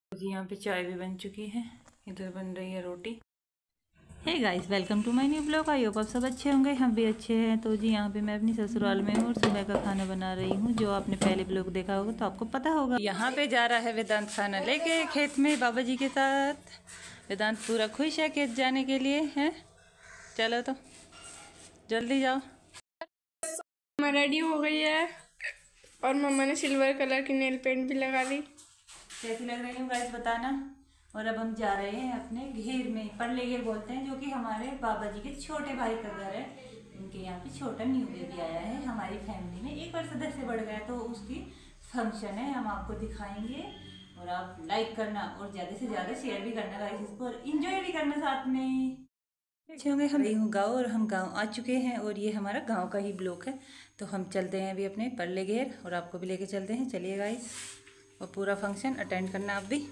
जी यहाँ पे चाय भी बन चुकी है, इधर बन रही है रोटी। Hey guys, welcome to my new blog. I hope आप सब अच्छे होंगे, हम भी अच्छे हैं। तो जी यहाँ पे मैं अपनी ससुराल में हूँ और सुबह का खाना बना रही हूँ। जो आपने पहले ब्लॉग देखा होगा तो आपको पता होगा। यहाँ पे जा रहा है वेदांत खाना लेके खेत में बाबा जी के साथ। वेदांत पूरा खुश है खेत जाने के लिए है। चलो तो जल्दी जाओ। मैं रेडी हो गई है और मम्मा ने सिल्वर कलर की नेल पेंट भी लगा ली। कैसी लग रही हूँ गाइस बताना। और अब हम जा रहे हैं अपने घेर में, परले घेर बोलते हैं, जो कि हमारे बाबा जी के छोटे भाई का घर है। उनके यहाँ पे छोटा न्यू बेबी आया है हमारी फैमिली में, एक और सदस्य बढ़ गया, तो उसकी फंक्शन है, हम आपको दिखाएंगे। और आप लाइक करना और ज़्यादा से ज़्यादा शेयर भी करना गाइस इसको, और इंजॉय भी करना साथ में। अच्छे होंगे। हम हूँ गाँव और हम गाँव आ चुके हैं और ये हमारा गाँव का ही ब्लॉक है। तो हम चलते हैं अभी अपने परले घेर और आपको भी लेके चलते हैं। चलिए गाइस, और पूरा फंक्शन अटेंड करना आप भी।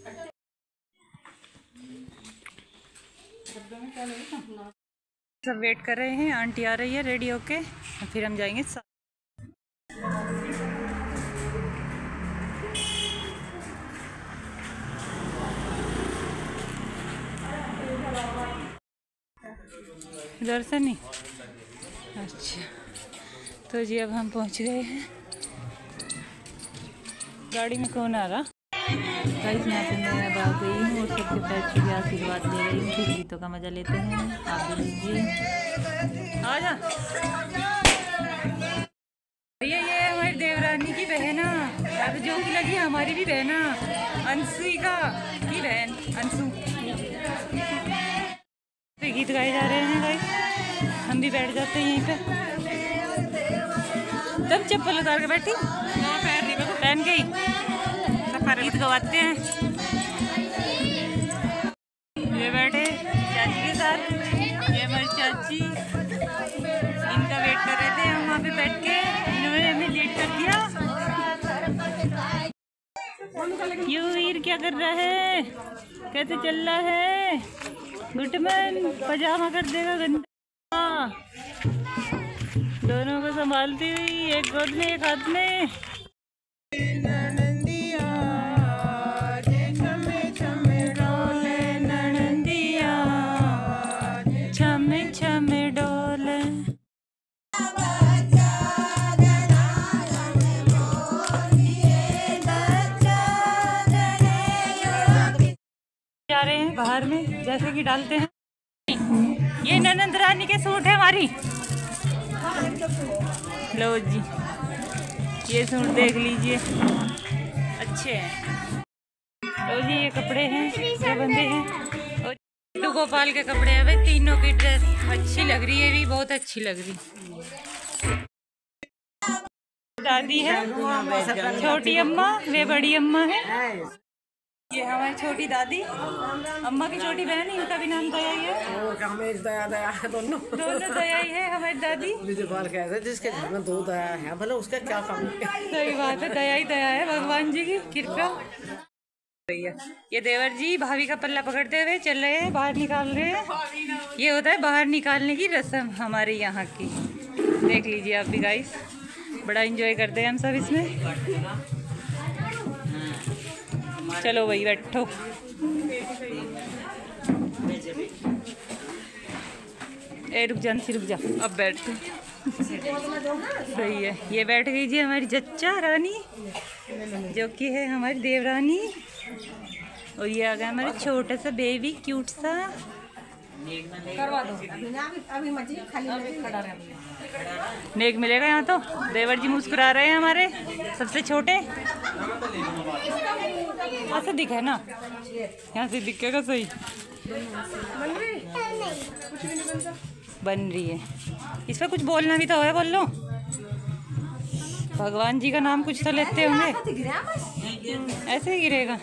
सब वेट कर रहे हैं, आंटी आ रही है रेडी होके, फिर हम जाएंगे। दर्शन नहीं, अच्छा। तो जी अब हम पहुंच गए हैं। गाड़ी में कौन आ रहा? गाइस यहाँ पे मैं अब आ गई हूँ और सबके पैर छू के आशीर्वाद ले रही हूँ। फिर गीतों का मजा लेते हैं, आप भी लीजिए। आ जा भैया, ये हमारी देवरानी की बहना, जो की लगी हमारी भी बहना, अंशुका की बहन अंशु। तो गीत गाए जा रहे हैं गाइस, हम भी बैठ जाते हैं यहीं पे। तब चप्पल उतार के बैठी, पहन गई, गीत गवाते हैं। ये बैठे चाची के साथ, ये हमारी चाची, इनका वेट कर रहे थे हम वहाँ पे बैठ के, इन्होंने हमें लेट कर दिया। यू वीर क्या कर रहा है, कैसे चल रहा है? गुटमैन पजामा कर देगा गंदा। दोनों को संभालती हुई, एक गोद में एक हाथ में। जा रहे हैं बाहर में, जैसे कि डालते हैं। ये ननंद रानी के सूट है हमारी। लो जी, ये सूट देख लीजिए, अच्छे हैं। लो जी, ये कपड़े हैं जो बंदे हैं, और लड्डू गोपाल के कपड़े हैं भाई। तीनों की ड्रेस अच्छी लग रही है, भी बहुत अच्छी लग रही। दादी है, छोटी अम्मा, वे बड़ी अम्मा है। ये हमारी छोटी दादी, अम्मा की छोटी बहन, इनका भी नाम दया ही है। दया दया है, दोनों दया ही है हमारी दादी। जिसके घर में दो दया है, भले उसका क्या काम है। सही बात है, दया ही दया है, भगवान जी की कृपा। भैया ये देवर जी भाभी का पल्ला पकड़ते हुए चल रहे हैं, बाहर निकाल रहे हैं। ये होता है बाहर निकालने की रस्म हमारे यहाँ की, देख लीजिए आप भी गाइस। बड़ा एंजॉय करते हैं हम सब इसमें। चलो भाई बैठो। ए रुक जा, रुक जा, अब बैठ। सही है, ये बैठ गई जी हमारी जच्चा रानी, जो कि है हमारी देवरानी। और ये आ गया हमारा छोटा सा बेबी, क्यूट सा। करवा दो अभी मत, खाली खड़ा रहे। नेक मिलेगा यहाँ तो। देवर जी मुस्कुरा रहे हैं हमारे सबसे छोटे। यहाँ से दिखे ना, यहाँ से दिखेगा सही। बन रही है, इस पर कुछ बोलना भी तो है, बोल लो। भगवान जी का नाम कुछ तो लेते होंगे, ऐसे ही गिरेगा।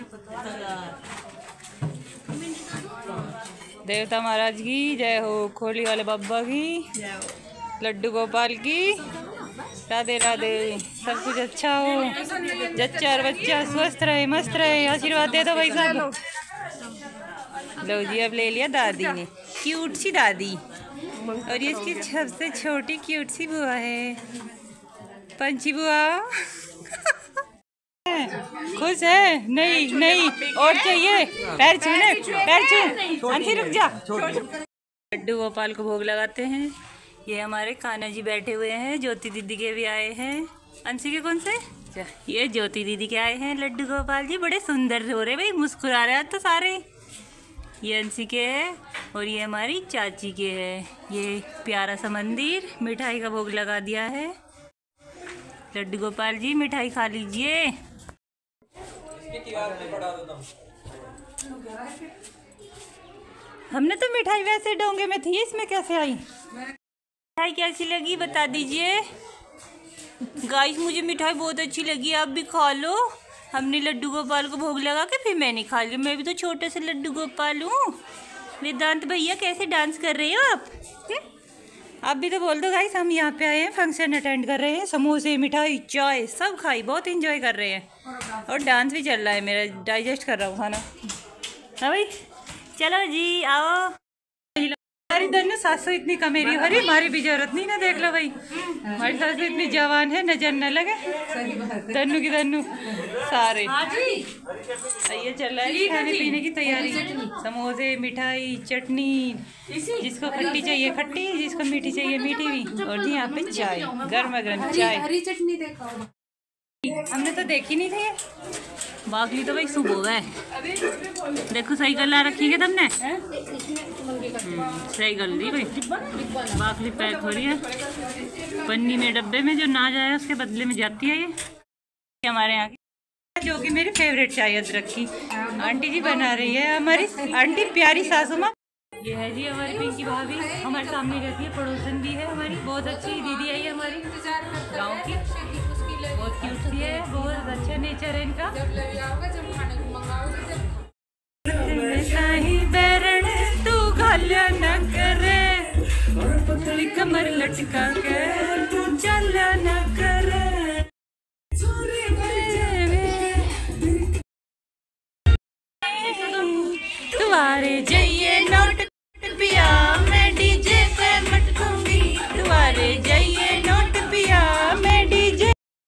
देवता महाराज की जय हो, खोली वाले बाबा की, लड्डू गोपाल की, राधे राधे। सब कुछ अच्छा हो, जच्चा और बच्चा स्वस्थ रहे, मस्त रहे, आशीर्वाद दे दो भाई साहब। लो जी, अब ले लिया दादी ने, क्यूट सी दादी। और ये इसकी सबसे छोटी क्यूट सी बुआ है, पंची बुआ। खुश है? नहीं नहीं, और चाहिए। पैर छूने, पैर छू। अंशी रुक जा। लड्डू गोपाल को भोग लगाते हैं। ये हमारे कान्हा जी बैठे हुए हैं। ज्योति दीदी के भी आए हैं। अंशी के कौन से? ये ज्योति दीदी के आए हैं लड्डू गोपाल जी। बड़े सुंदर हो रहे भाई, मुस्कुरा रहे हैं तो सारे। ये अंशी के है और ये हमारी चाची के है। ये प्यारा सा मंदिर, मिठाई का भोग लगा दिया है। लड्डू गोपाल जी मिठाई खा लीजिए। हमने तो मिठाई वैसे डोंगे में थी, इसमें कैसे आई? मिठाई कैसी लगी बता दीजिए गाइस। मुझे मिठाई बहुत अच्छी लगी, आप भी खा लो। हमने लड्डू गोपाल को भोग लगा के फिर मैंने खा लिया। मैं भी तो छोटे से लड्डू गोपाल हूँ। वेदांत भैया कैसे डांस कर रहे हो आप भी तो बोल दो गाइस। हम यहाँ पे आए हैं, फंक्शन अटेंड कर रहे हैं। समोसे, मिठाई, चाय सब खाई, बहुत एंजॉय कर रहे हैं। और डांस भी चल रहा है मेरा, डाइजेस्ट कर रहा हूँ खाना। हाँ भाई चलो जी आओ। हमारी दन्नू सासू इतनी कमेरी हो रही, हमारी भी जरूरत नहीं ना। देख लो भाई, हमारी सासू इतनी जवान है, नजर न लगे। दन्नू की दन्नू सारे ये चल रहा है खाने पीने की तैयारी। समोसे, मिठाई, चटनी, जिसको खट्टी चाहिए खट्टी, जिसको मीठी चाहिए मीठी भी। और जी यहाँ पे चाय, गर्मा गर्म चाय। हरी चटनी देखो, हमने तो देखी नहीं थी। बाकली तो भाई सुबह है। देखो सही गला रखी है तुमने, सही गल दी भाई। बाकली पैक हो रही है पन्नी में, डब्बे में। जो ना जाए उसके बदले में जाती है ये हमारे यहाँ की, जो कि मेरी फेवरेट चाय अदरक की आंटी जी बना रही है। हमारी आंटी प्यारी सासू माँ। ये है जी हमारी पिंकी भाभी, हमारे सामने रहती है, पड़ोसन भी है हमारी। बहुत अच्छी दीदी है ये हमारी गाँव की, बहुत क्यूट सी है, बहुत अच्छा नेचर है इनका। तू गालियां न करे, पतली कमर लटका के तू चला न करे। तुम्हारे जाइए नोट पिया, मैं डीजे पे मटकूंगी। तुम्हारे जाइए नोट पिया, मैं डीजे।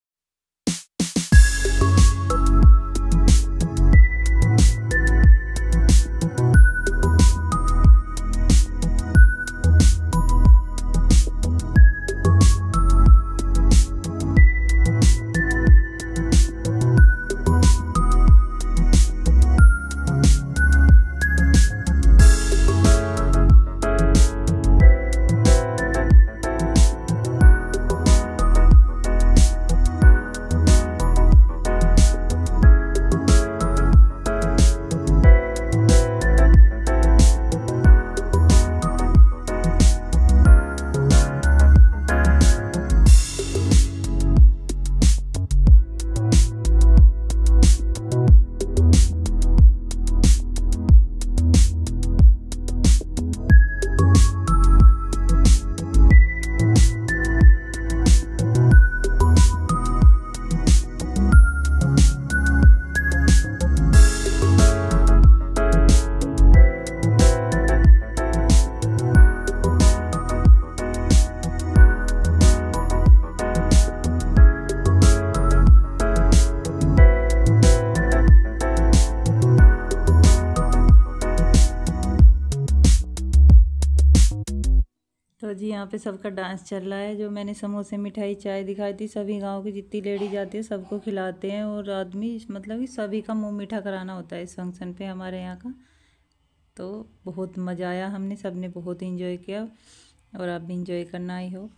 तो जी यहाँ पे सबका डांस चल रहा है। जो मैंने समोसे, मिठाई, चाय दिखाई थी, सभी गांव की जितनी लेडी जाती है सबको खिलाते हैं। और आदमी मतलब कि सभी का मुंह मीठा कराना होता है इस फंक्शन पे हमारे यहाँ का। तो बहुत मज़ा आया, हमने सब ने बहुत इंजॉय किया और आप भी इंजॉय करना आई हो।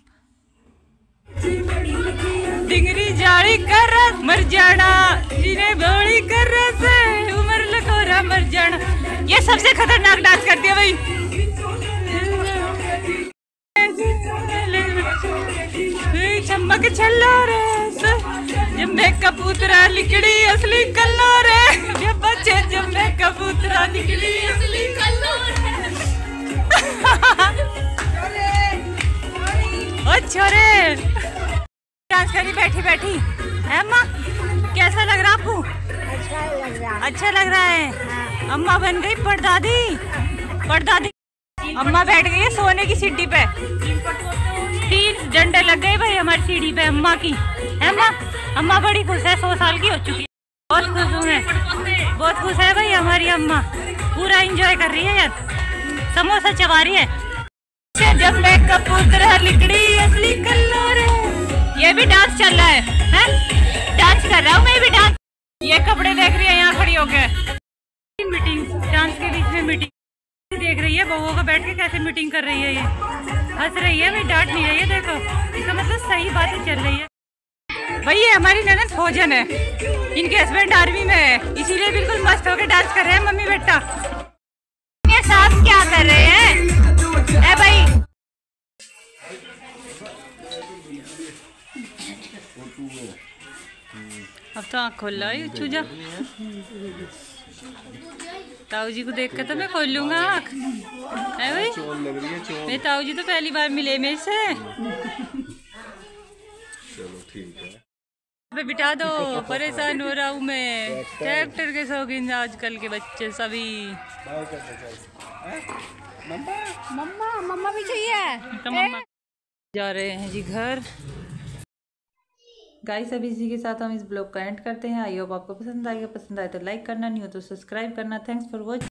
डिंगरी जाड़ी कर मर जाना, जिन्हें बड़ी कर से उमर लकोरा मर जाना। ये सबसे खतरनाक डांस करती है भाई। चमक छल्लो रे, जब मैं कबूतरा निकली असली कल्लो रे। ये बच्चे जब मैं कबूतरा निकली असली कल्लो रे। ओ छोरे डांस करी बैठी बैठी है अम्मा, कैसा लग रहा आपको? अच्छा लग रहा है। अम्मा बन गई परदादी। परदादी अम्मा बैठ गई है सोने की सीढ़ी पे। 3 डंडे लग गए भाई हमारी सीढ़ी पे अम्मा की, है अम्मा। अम्मा बड़ी खुश है, 100 साल की हो चुकी है। बहुत खुश हूँ मैं, बहुत खुश है भाई हमारी अम्मा, पूरा एंजॉय कर रही है यार, समोसा चबा रही है। जब मैं कबूतर लिकड़ी असली कलर है, ये भी डांस चल रहा है? डांस कर रहा हूँ मैं भी डांस। ये कपड़े देख रही है यहाँ खड़ी होकर, मीटिंग डांस के बीच में मीटिंग देख रही है, बहुओं का बैठ के कैसे मीटिंग कर रही है, ये हंस रही है भाई, डांट नहीं रही है। देखो इसका मतलब सही बातें चल रही है भाई। ये हमारी ननद फौजन है, इनके हस्बैंड आर्मी में है, इसीलिए बिल्कुल मस्त होकर डांस कर रहे हैं मम्मी बेटा। ये साथ क्या कर रहे हैं ए भाई? अब तो आँख खोल लो चूजा, ताऊ जी को देख कर तो मैं खोल लूंगा आँख है भाई। मेरे ताऊ जी तो पहली बार मिले मेरे से। चलो ठीक है, बिठा दो, परेशान हो रहा हूँ मैं, ट्रैक्टर के शौकीन आजकल के बच्चे सभी। मम्मा भी चाहिए तो मम्मा जा रहे हैं जी घर। गाइस अभी इसी के साथ हम इस ब्लॉग का एंड करते हैं। आई होप आपको पसंद आएगा, पसंद आए तो लाइक करना, नहीं हो तो सब्सक्राइब करना। Thanks for watching.